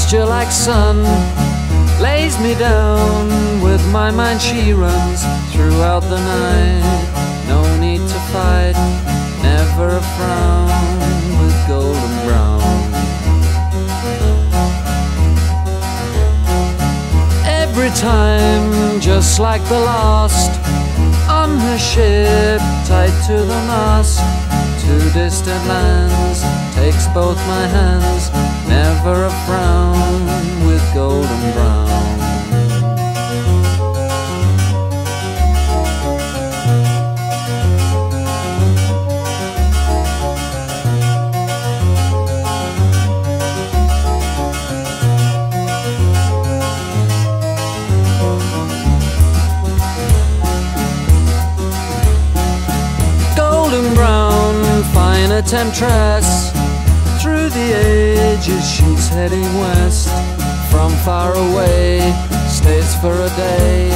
moisture like sun lays me down. With my mind she runs throughout the night. No need to fight, never a frown, with golden brown. Every time, just like the last, on her ship, tied to the mast, to distant lands, takes both my hands, never a frown, with golden brown. Golden brown, fine temptress, through the ages she's heading west. From far away, stays for a day,